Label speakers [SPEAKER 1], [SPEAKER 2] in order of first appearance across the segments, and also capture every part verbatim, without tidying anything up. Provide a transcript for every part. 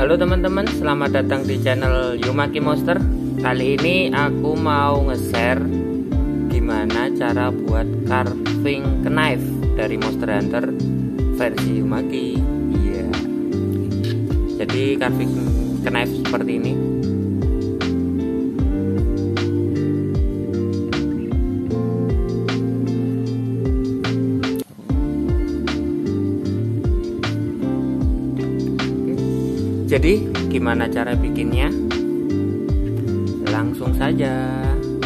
[SPEAKER 1] Halo teman-teman, selamat datang di channel Yumaki Monster. Kali ini aku mau nge-share gimana cara buat carving knife dari Monster Hunter versi Yumaki. Iya. Jadi carving knife seperti ini. Jadi gimana cara bikinnya? Langsung saja.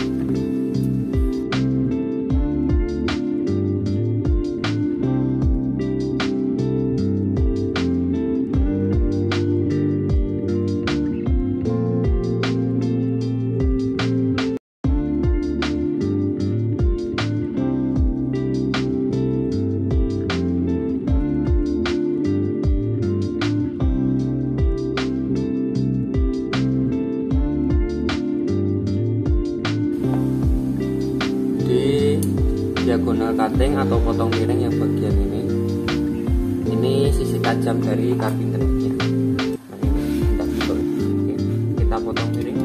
[SPEAKER 1] Diagonal cutting atau potong miring yang bagian ini ini sisi tajam dari carving knife-nya. Nah, ini kita potong. Oke, kita potong miring.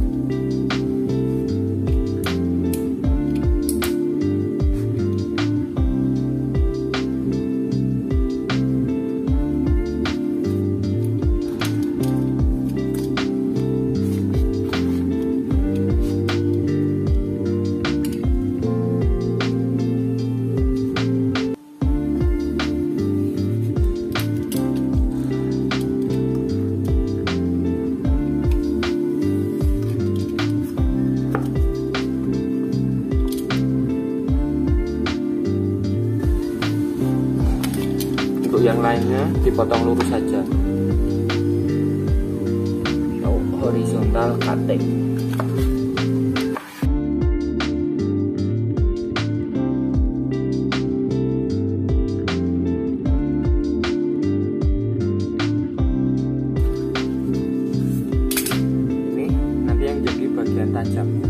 [SPEAKER 1] Untuk yang lainnya dipotong lurus saja. Oh, horizontal cutting. Ini nanti yang jadi bagian tajamnya.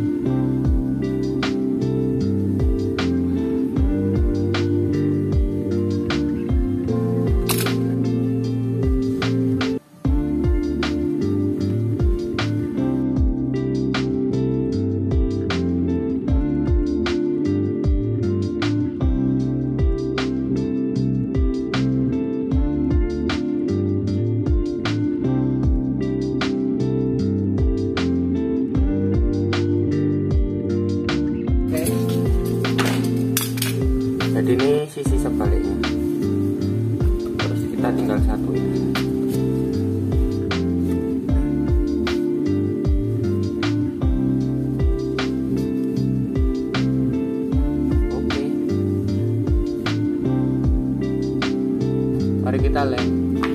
[SPEAKER 1] Jadi ini sisi sebaliknya, terus kita tinggal satuin. Oke, mari kita lem.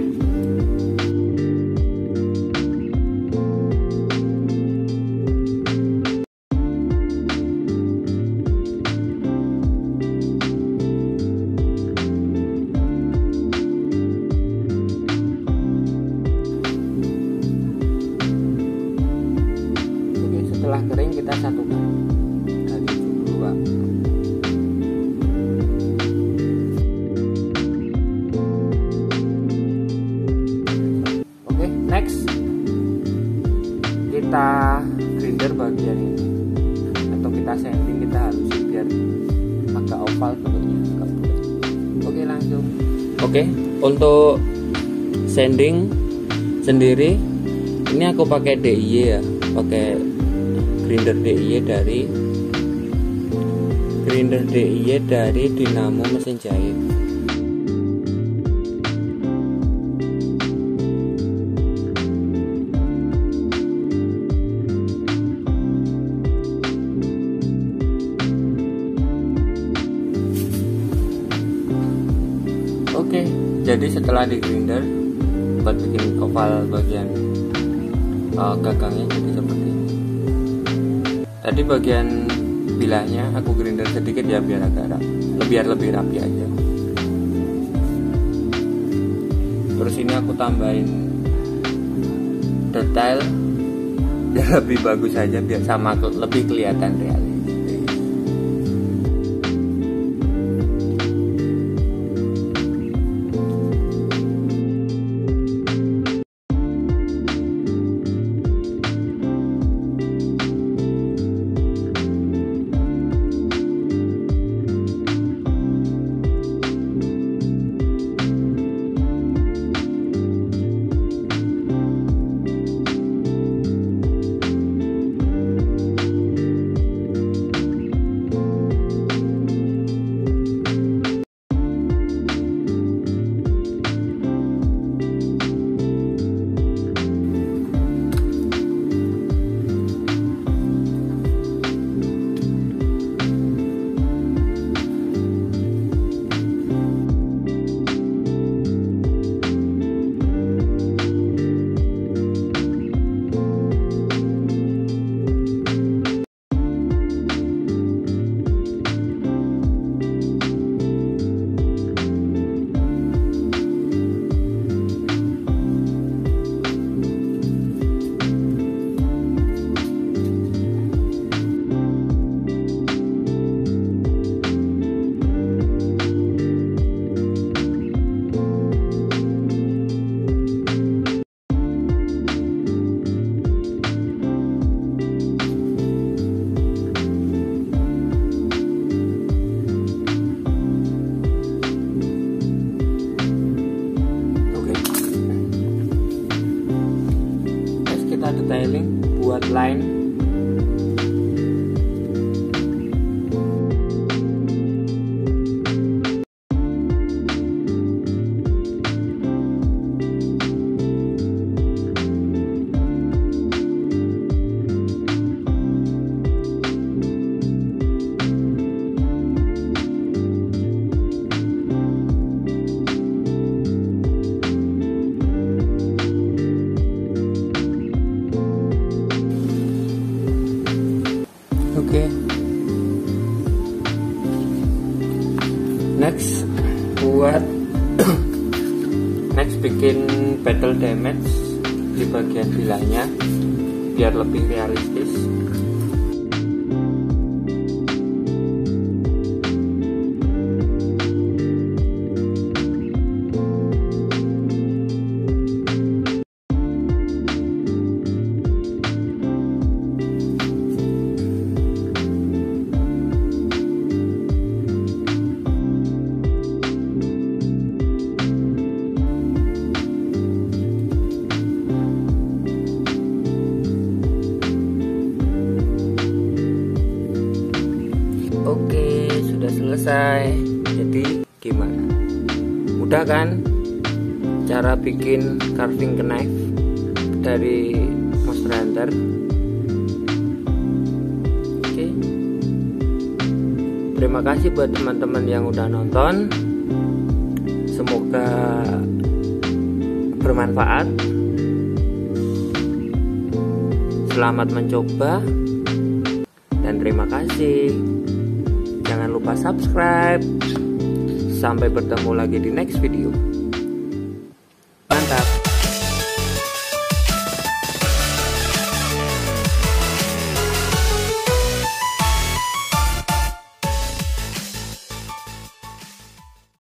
[SPEAKER 1] Setelah kering kita satukan dari dua. Oke, next kita grinder bagian ini atau kita sanding, kita halusin biar agak oval bentuknya, agak bulat. Oke, langsung. Oke, untuk sanding sendiri ini aku pakai D I Y ya, pakai grinder D I Y dari grinder D I Y dari Dinamo Mesin Jahit. Oke, jadi setelah di grinder buat bikin oval bagian uh, gagangnya jadi seperti ini. Tadi bagian bilahnya aku grinder sedikit ya biar agak rapi, biar lebih rapi aja. Terus ini aku tambahin detail biar lebih bagus aja, biar sama lebih kelihatan realis. lain. Oke, okay. Next buat next bikin battle damage di bagian bilahnya biar lebih realistis. Oke, sudah selesai. Jadi gimana? Mudah kan cara bikin carving knife dari Monster Hunter? Oke, terima kasih buat teman-teman yang udah nonton. Semoga bermanfaat. Selamat mencoba dan terima kasih. Jangan lupa subscribe. Sampai bertemu lagi di next video.